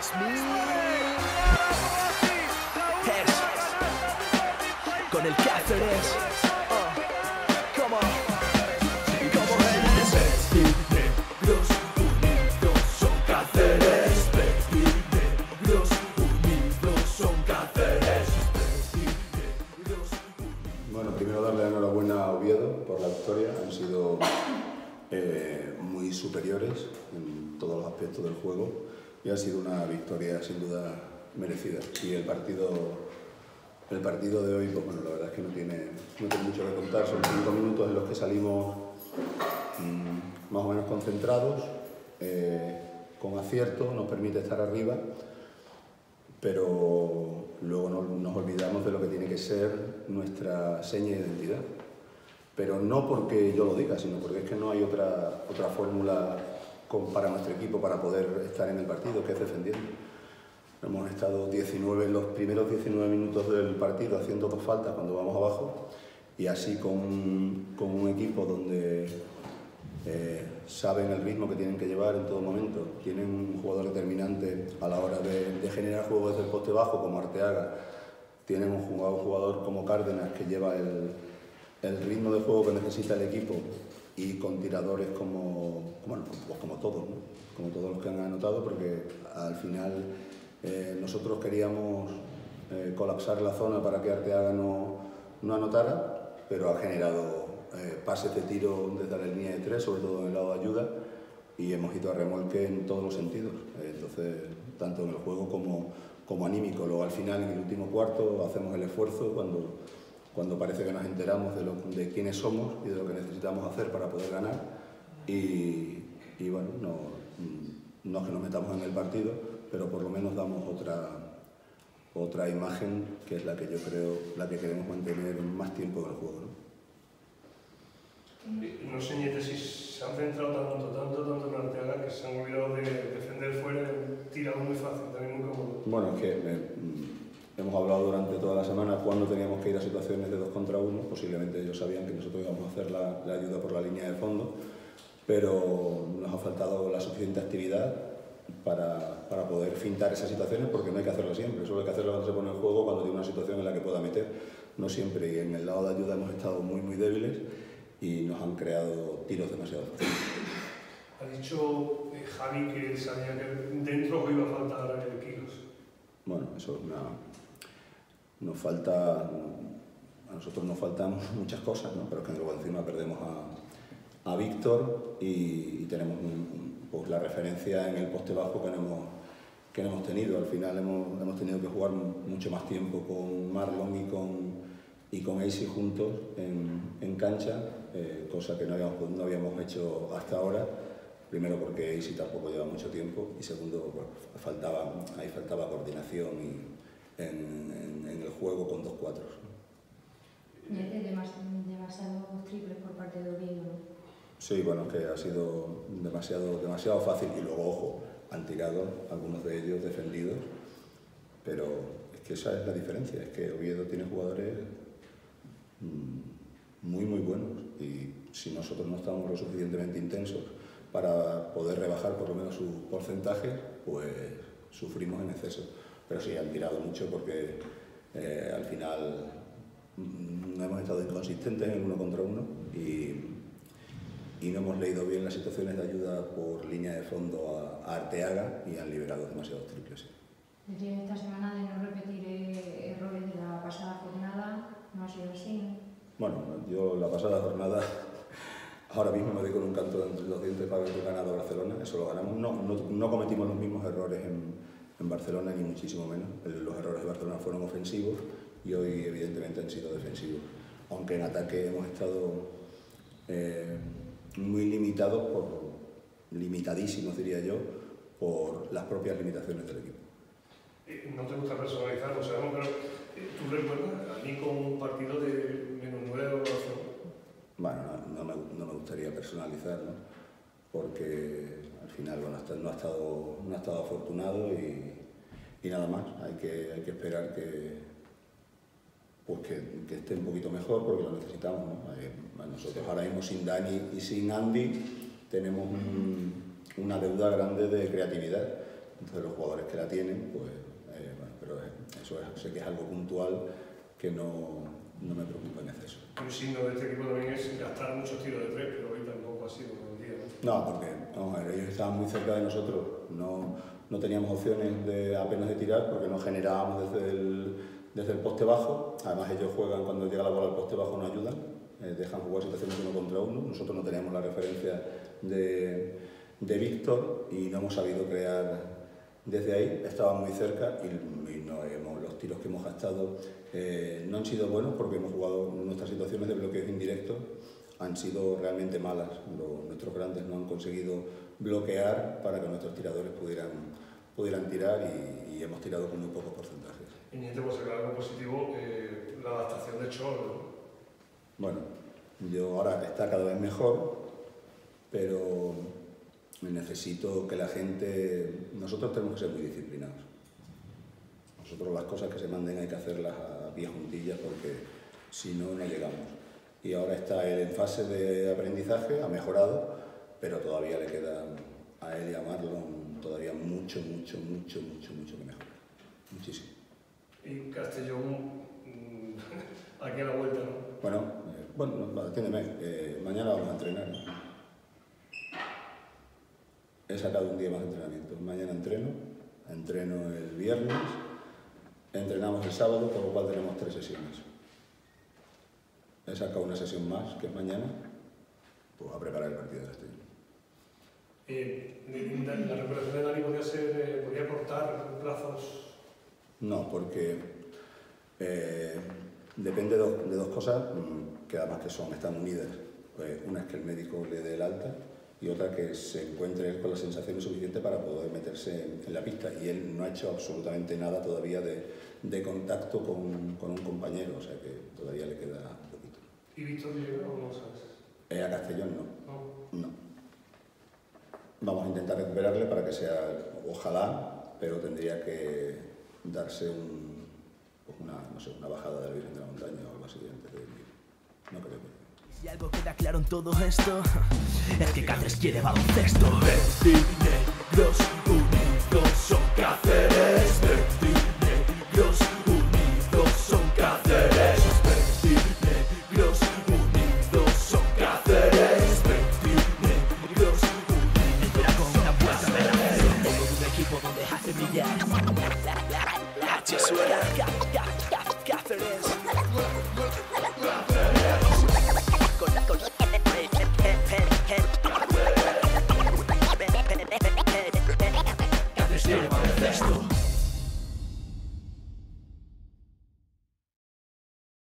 Con el Cáceres. Negros unidos son Cáceres. Negros unidos son Cáceres. Bueno, primero darle la enhorabuena a Oviedo por la victoria. Han sido muy superiores en todos los aspectos del juego y ha sido una victoria sin duda merecida. Y el partido de hoy, pues bueno, la verdad es que no tiene mucho que contar. Son 5 minutos en los que salimos más o menos concentrados, con acierto, nos permite estar arriba, pero luego nos olvidamos de lo que tiene que ser nuestra seña de identidad. Pero no porque yo lo diga, sino porque es que no hay otra fórmula para nuestro equipo para poder estar en el partido, que es defendiendo. Hemos estado en los primeros 19 minutos del partido haciendo 2 faltas cuando vamos abajo, y así con un equipo donde saben el ritmo que tienen que llevar en todo momento, tienen un jugador determinante a la hora de generar juego desde el poste bajo como Arteaga, tienen un jugador como Cárdenas que lleva el ritmo de juego que necesita el equipo, y con tiradores como todos, ¿no? Como todos los que han anotado, porque al final nosotros queríamos colapsar la zona para que Arteaga no anotara, pero ha generado pases de tiro desde la línea de 3, sobre todo en el lado de ayuda, y hemos ido a remolque en todos los sentidos, entonces tanto en el juego como anímico. Luego al final, en el último cuarto, hacemos el esfuerzo cuando parece que nos enteramos de quiénes somos y de lo que necesitamos hacer para poder ganar, y bueno, no es que nos metamos en el partido, pero por lo menos damos otra imagen, que es la que yo creo, la que queremos mantener más tiempo en el juego, ¿no? No sé, Ñete, si se han centrado tanto en Arteaga que se han olvidado de defender fuera, tirado muy fácil, también muy cómodo. Bueno, es que hemos hablado durante toda la semana cuando teníamos que ir a situaciones de 2 contra 1, posiblemente ellos sabían que nosotros íbamos a hacer la ayuda por la línea de fondo, pero nos ha faltado la suficiente actividad para poder fintar esas situaciones, porque no hay que hacerlo siempre, solo hay que hacerlo cuando se pone en juego, cuando tiene una situación en la que pueda meter, no siempre, y en el lado de ayuda hemos estado muy débiles y nos han creado tiros demasiado fáciles. Ha dicho Javi que sabía que dentro iba a faltar kilos. Bueno, eso nos falta, a nosotros nos faltan muchas cosas, ¿no? Pero es que luego encima perdemos a Víctor y tenemos pues la referencia en el poste bajo que no hemos tenido. Al final hemos tenido que jugar mucho más tiempo con Marlon y con Eisi juntos en cancha, cosa que no habíamos hecho hasta ahora. Primero porque Eisi tampoco lleva mucho tiempo, y segundo, pues, ahí faltaba coordinación en el juego con 2 cuatros. Demasiados triples por parte de Oviedo, ¿no? Sí, bueno, es que ha sido demasiado fácil, y luego, ojo, han tirado algunos de ellos defendidos, pero es que esa es la diferencia, es que Oviedo tiene jugadores muy buenos, y si nosotros no estamos lo suficientemente intensos para poder rebajar por lo menos su porcentaje, pues sufrimos en exceso. Pero sí, han tirado mucho porque al final no hemos estado inconsistentes en el 1 contra 1 y no hemos leído bien las situaciones de ayuda por línea de fondo a Arteaga, y han liberado demasiados triples. Decía esta semana de no repetir errores de la pasada jornada, no ha sido así, ¿no? Bueno, yo la pasada jornada ahora mismo me doy con un canto entre los dientes para haber ganado a Barcelona, eso lo ganamos. No cometimos los mismos errores en Barcelona, ni muchísimo menos. Los errores de Barcelona fueron ofensivos y hoy evidentemente han sido defensivos. Aunque en ataque hemos estado muy limitados, limitadísimos diría yo, por las propias limitaciones del equipo. No te gusta personalizar, lo sabemos, pero ¿tú recuerdas a mí con un partido de -9 evaluación? Bueno, no me gustaría personalizar, ¿no? Porque al final, bueno, no ha estado afortunado y nada más. Hay que esperar que esté un poquito mejor, porque lo necesitamos, ¿no? Nosotros ahora mismo sin Dani y sin Andy tenemos una deuda grande de creatividad, Entonces los jugadores que la tienen, pues, bueno, pero eso sé que es algo puntual que no me preocupa en exceso. Un signo de este equipo también es gastar muchos tiros de tres, pero hoy tampoco ha sido un día, ¿no? No, porque vamos a ver, ellos estaban muy cerca de nosotros, no teníamos opciones apenas de tirar porque no generábamos desde el poste bajo. Además ellos juegan cuando llega la bola al poste bajo, no ayudan, dejan jugar situaciones 1 contra 1. Nosotros no teníamos la referencia de Víctor y no hemos sabido crear desde ahí. Estaban muy cerca y los tiros que hemos gastado no han sido buenos porque hemos jugado nuestras situaciones de bloqueo indirecto, han sido realmente malas. Nuestros grandes no han conseguido bloquear para que nuestros tiradores pudieran tirar y hemos tirado con muy pocos porcentajes. Y ni te puedo sacar algo positivo, la adaptación de Chol, ¿no? Bueno, yo ahora está cada vez mejor, pero necesito que la gente... Nosotros tenemos que ser muy disciplinados. Nosotros las cosas que se manden hay que hacerlas a pie juntillas porque si no, no llegamos. Y ahora está él en fase de aprendizaje, ha mejorado, pero todavía le queda a él y a Marlon todavía mucho que mejorar. Muchísimo. Y Castellón, aquí a la vuelta, ¿no? Bueno, atiéndeme, mañana vamos a entrenar, ¿no? He sacado un día más de entrenamiento. Mañana entreno el viernes, entrenamos el sábado, con lo cual tenemos 3 sesiones. He sacado una sesión más, que es mañana, pues a preparar el partido de Castellón. ¿La recuperación de Dani podría cortar plazos? No, porque depende de dos cosas que además están unidas. Pues una es que el médico le dé el alta y otra que se encuentre él con las sensaciones suficientes para poder meterse en la pista. Y él no ha hecho absolutamente nada todavía de contacto con un compañero, o sea que todavía le queda un poquito. ¿Y Víctor llega o no sabes? A Castellón no. Vamos a intentar recuperarle para que sea, ojalá, pero tendría que darse una bajada de la Virgen de la Montaña o algo así antes de venir. No creo que... Si algo queda claro en todo esto, es que Cáceres quiere baloncesto. Negros unidos son Cáceres. Negros unidos son Cáceres. Negros unidos son Cáceres. Negros unidos. Espera con una vuelta de la fe. Tengo un equipo donde hace brillar la H suena. Cáceres. Cáceres quiere baloncesto.